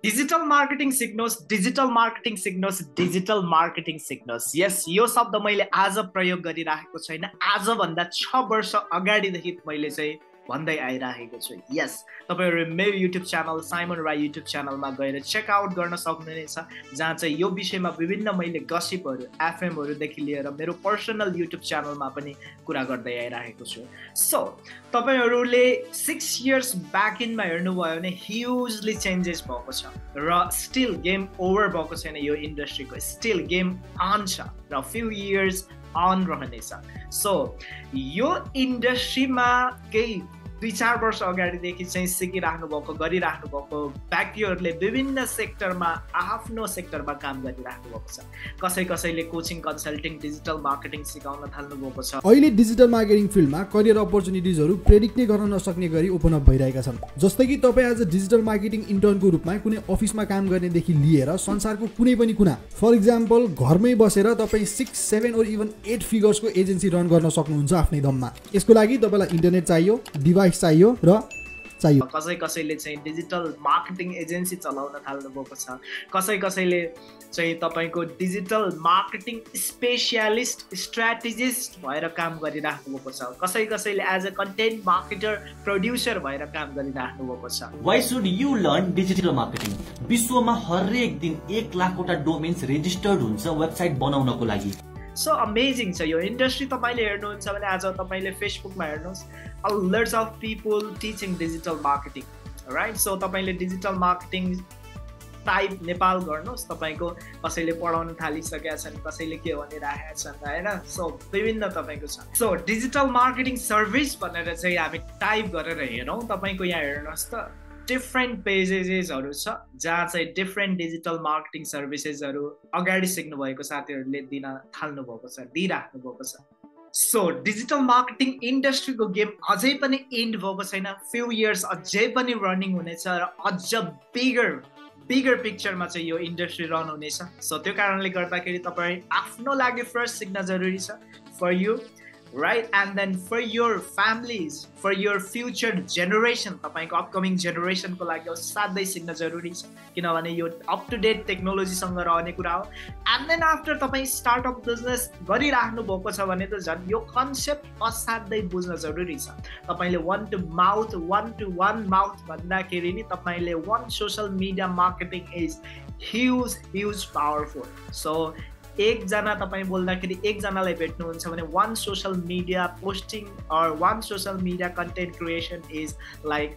Digital marketing सिक्नुहोस्, digital marketing सिक्नुहोस्, digital marketing सिक्नुहोस्। यस, यो शब्द मैले आज प्रयोग गरिरहेको छैन, आजभन्दा 6 वर्ष अगाडिदेखि मैले चाहिँ भन्दै आइरहेको छु। यस, तपाईहरु मेरो YouTube channel Simon Rai YouTube च्यानलमा गएर चेकआउट गर्न सक्नुहुनेछ, जहाँ चाहिँ यो विषयमा विभिन्न मैले गसिपहरू एफएमहरूदेखि लिएर मेरो पर्सनल युट्युब च्यानलमा पनि कुरा गर्दै आइरहेको छु। सो तपाईहरुले 6 इयर्स ब्याक इनमा हेर्नुभयो भने ह्युजली चेन्जेस भएको छ र स्टिल गेम ओभर भएको छैन यो इन्डस्ट्रीको, स्टिल गेम अन छ र फ्यु इयर्स अन रहनेछ। सो यो इन्डस्ट्रीमा केही 2-4 वर्ष अगाडिदेखि चाहिँ सिकिराख्नु भएको, गरिराख्नु भएको व्यक्तिहरूले विभिन्न सेक्टरमा आफ्नो सेक्टरमा काम गरिराख्नु भएको छ। कसैले कोचिङ, कन्सल्टिङ, डिजिटल मार्केटिङ सिकाउन थाल्नु भएको छ। अहिले डिजिटल मार्केटिङ फिल्डमा करियर अपर्च्युनिटिजहरू प्रेडिक्ट नै गर्न नसक्ने गरी ओपन अप भइरहेका छन्। जस्तै कि तपाईँ आज डिजिटल मार्केटिङ इन्टर्नको रूपमा कुनै अफिसमा काम गर्नेदेखि लिएर संसारको कुनै पनि कुना, फर इक्जाम्पल घरमै बसेर तपाईँ 6, 7 और इभन 8 फिगर्सको एजेन्सी रन गर्न सक्नुहुन्छ आफ्नै दममा। यसको लागि तपाईँलाई इन्टरनेट चाहियो, डिभाइस चाहियो र चाहियो। कसैले चाहिँ डिजिटल मार्केटिङ एजेन्सी चलाउन थाल्नु भएको छ। कसैले चाहिँ तपाईको डिजिटल मार्केटिङ स्पेशलिस्ट, स्ट्र्याटेजिस्ट भएर काम गरिराख्नु भएको छ। कसैले as a content marketer, producer भएर काम गरिराख्नु भएको छ। Why should you learn digital marketing? विश्वमा हरेक दिन 1 लाखवटा डोमेन्स रेजिस्टर्ड हुन्छ वेबसाइट बनाउनको लागि। सो अमेजिङ छ यो इन्डस्ट्री। तपाईले हेर्नुहुन्छ भने आज तपाईले फेसबुकमा हेर्नुहोस्, lots of people teaching digital marketing, right? So तपाईले डिजिटल मार्केटिङ टाइप नेपाल गर्नुहोस्, तपाईको कसैले पढाउन थालिसकेका छन्, कसैले के भनिरहेका छन् हैन। सो विभिन्न तपाईको छ। सो डिजिटल मार्केटिङ सर्भिस भनेर चाहिँ हामी टाइप गरेर हेरौँ, तपाईको यहाँ हेर्नुहोस् त डिफ्रेन्ट पेजेसहरू छ जहाँ चाहिँ डिफ्रेन्ट डिजिटल मार्केटिङ सर्भिसेसहरू अगाडि सिक्नु भएको साथीहरूले दिन थाल्नु भएको छ, दिइराख्नु भएको छ। सो डिजिटल मार्केटिङ इन्डस्ट्रीको गेम अझै पनि एन्ड भएको छैन, फ्यु इयर्स अझै पनि रनिङ हुनेछ र अझ बिगर पिक्चरमा चाहिँ यो इन्डस्ट्री रन हुनेछ। सो त्यो कारणले गर्दाखेरि तपाईँ आफ्नो लागि फर्स्ट सिक्न जरुरी छ, for you, right? And then for your families, for your future generation, तपाईको अपकमिङ जेनेरेसनको लागि असाध्यै सिक्न जरुरी छ, किनभने यो अप टु डेट टेक्नोलोजीसँग रहने कुरा हो। एन्ड देन आफ्टर तपाईँ स्टार्टअप बिजनेस गरिराख्नु भएको छ भने त झन् यो कन्सेप्ट असाध्यै बुझ्न जरुरी छ। तपाईले one to one माउथ भन्दाखेरि नि तपाईले one social media marketing is huge powerful. So एकजना तपाईँ बोल्दाखेरि एकजनालाई भेट्नुहुन्छ भने one social media posting or one social media content creation is like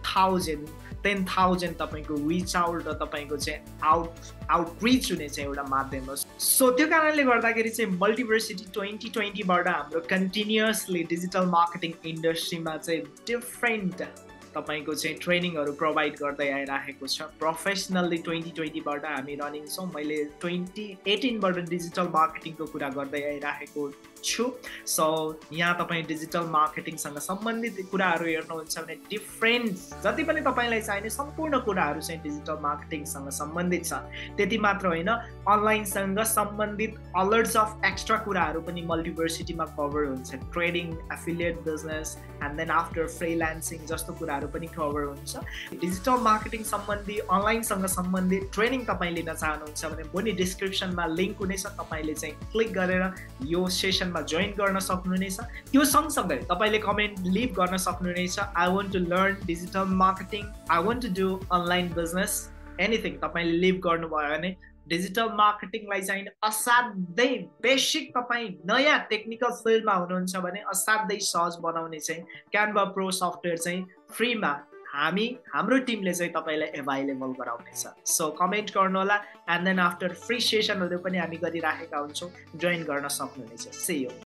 10,000 तपाईको रिच आउट र तपाईको चाहिँ आउटरिच हुने चाहिँ एउटा माध्यम हो। सो त्यो कारणले गर्दाखेरि चाहिँ मल्टिभर्सिटी 2020 बाट हाम्रो कन्टिन्युअसली डिजिटल मार्केटिङ इन्डस्ट्रीमा चाहिँ डिफ्रेन्ट तपाईको चाहिँ ट्रेनिङहरू प्रोभाइड गर्दै आइरहेको छ। प्रोफेसनल्ली 2020 बाट हामी रनिङ छौँ। मैले 2018 बाट डिजिटल मार्केटिङको कुरा गर्दै आइरहेको छु। सो यहाँ तपाईँ डिजिटल मार्केटिङसँग सम्बन्धित कुराहरू हेर्नुहुन्छ भने डिफ्रेन्ट जति पनि तपाईँलाई चाहिने सम्पूर्ण कुराहरू चाहिँ डिजिटल मार्केटिङसँग सम्बन्धित छ। त्यति मात्र होइन, अनलाइनसँग सम्बन्धित अलर्ट्स अफ एक्स्ट्रा कुराहरू पनि मल्टिभर्सिटीमा कभर हुन्छ। Trading, affiliate business and then after freelancing जस्तो कुराहरू पनि कभर हुन्छ। डिजिटल मार्केटिङ सम्बन्धी, अनलाइनसँग सम्बन्धित ट्रेनिङ तपाईँ लिन चाहनुहुन्छ भने मुनि डिस्क्रिप्सनमा लिङ्क हुनेछ, तपाईँले चाहिँ क्लिक गरेर यो सेसनमा जोइन गर्न सक्नुहुनेछ। त्यो सँगसँगै तपाईले कमेन्ट लिभ गर्न सक्नुहुनेछ, I want to learn digital marketing, I want to do online business, anything तपाईले लिभ गर्नुभयो भने डिजिटल मार्केटिङलाई चाहिँ असाध्यै बेसिक, तपाईँ नयाँ टेक्निकल फिल्डमा हुनुहुन्छ भने असाध्यै सहज बनाउने चाहिँ क्यानभा प्रो सफ्टवेयर चाहिँ फ्रीमा हाम्रो टिमले चाहिँ तपाईलाई एभाइलेबल गराउनेछ। सो कमेन्ट गर्नु होला एन्ड देन आफ्टर फ्री सेसनहरू पनि हामी गरिराखेका हुन्छौँ, जोइन गर्न सक्नुहुनेछ। See you.